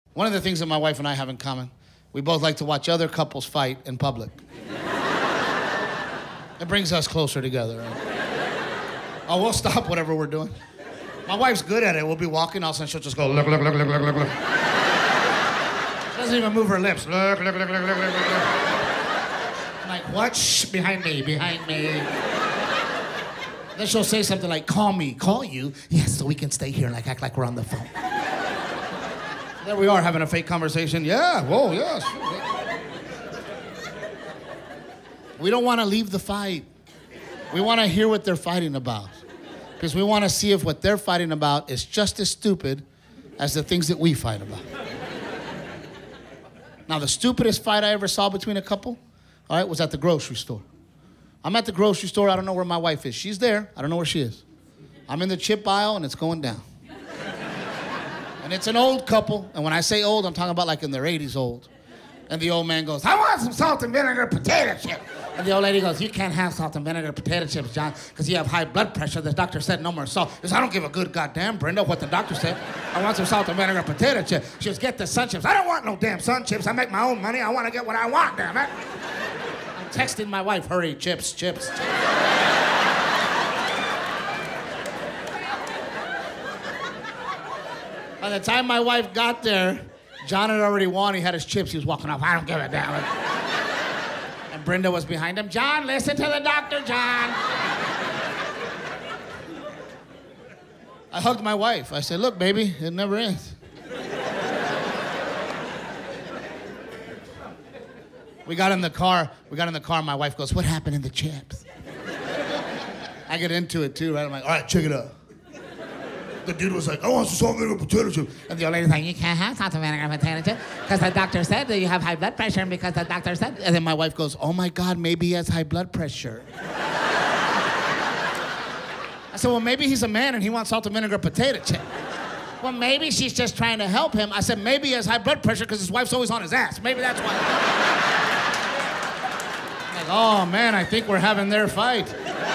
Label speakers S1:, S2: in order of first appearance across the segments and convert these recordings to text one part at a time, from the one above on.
S1: One of the things that my wife and I have in common, we both like to watch other couples fight in public. It brings us closer together, right? Oh, we'll stop whatever we're doing. My wife's good at it. We'll be walking, all of a sudden she'll just go, look. She doesn't even move her lips. Look. I'm like, what? Shh, behind me. Then she'll say something like, call me. Call you? Yes, so we can stay here and act like we're on the phone. There we are having a fake conversation. Yeah, whoa, yes. We don't want to leave the fight. We want to hear what they're fighting about. Because we want to see if what they're fighting about is just as stupid as the things that we fight about. Now, the stupidest fight I ever saw between a couple, all right, was at the grocery store. I'm at the grocery store. I don't know where my wife is. She's there. I don't know where she is. I'm in the chip aisle, and it's going down. And it's an old couple. And when I say old, I'm talking about like in their 80s old. And the old man goes, I want some salt and vinegar potato chips. And the old lady goes, you can't have salt and vinegar potato chips, John, because you have high blood pressure. The doctor said no more salt. He goes, I don't give a good goddamn, Brenda, what the doctor said. I want some salt and vinegar potato chips. She goes, get the Sun Chips. I don't want no damn Sun Chips. I make my own money. I want to get what I want, damn it. I'm texting my wife, hurry, chips. By the time my wife got there, John had already won. He had his chips. He was walking off. I don't give a damn. And Brenda was behind him. John, listen to the doctor, John. I hugged my wife. I said, look, baby, it never ends. We got in the car. My wife goes, what happened in the chips? I get into it, too, right? I'm like, all right, check it out. The dude was like, I want some salt and vinegar potato chip. And the old lady's like, you can't have salt and vinegar potato chip because the doctor said that you have high blood pressure and because the doctor said... And then my wife goes, oh my God, maybe he has high blood pressure. I said, well, maybe he's a man and he wants salt and vinegar potato chip. Well, maybe she's just trying to help him. I said, maybe he has high blood pressure because his wife's always on his ass. Maybe that's why. Like, oh man, I think we're having their fight.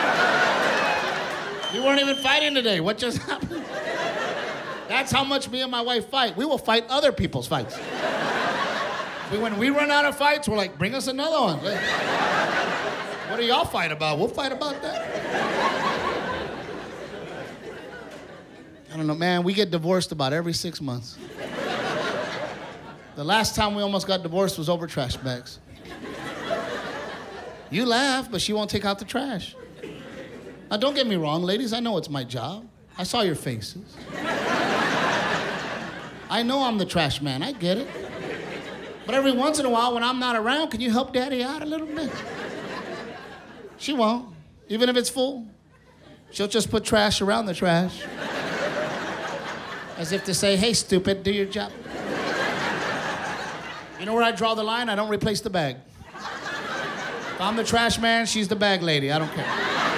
S1: We weren't even fighting today. What just happened? That's how much me and my wife fight. We will fight other people's fights. When we run out of fights, we're like, bring us another one. What do y'all fight about? We'll fight about that. I don't know, man. We get divorced about every 6 months. The last time we almost got divorced was over trash bags. You laugh, but she won't take out the trash. Now, don't get me wrong, ladies. I know it's my job. I saw your faces. I know I'm the trash man. I get it. But every once in a while, when I'm not around, can you help Daddy out a little bit? She won't. Even if it's full. She'll just put trash around the trash. As if to say, hey, stupid, do your job. You know where I draw the line? I don't replace the bag. If I'm the trash man, she's the bag lady. I don't care.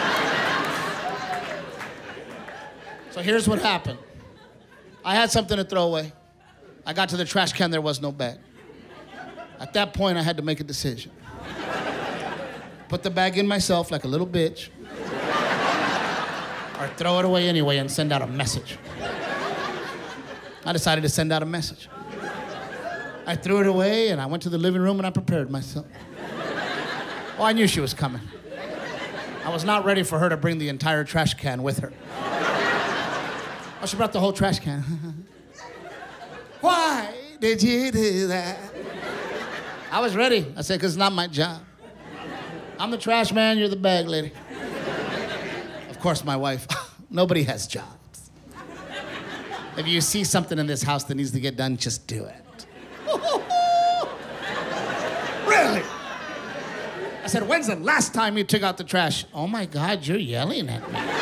S1: So here's what happened. I had something to throw away. I got to the trash can, there was no bag. At that point, I had to make a decision. Put the bag in myself like a little bitch, or throw it away anyway and send out a message. I decided to send out a message. I threw it away and I went to the living room and I prepared myself. Oh, I knew she was coming. I was not ready for her to bring the entire trash can with her. Oh, she brought the whole trash can. Why did you do that? I was ready. I said, because it's not my job. I'm the trash man, you're the bag lady. Of course, my wife, nobody has jobs. If you see something in this house that needs to get done, just do it. Really? I said, when's the last time you took out the trash? Oh my God, you're yelling at me.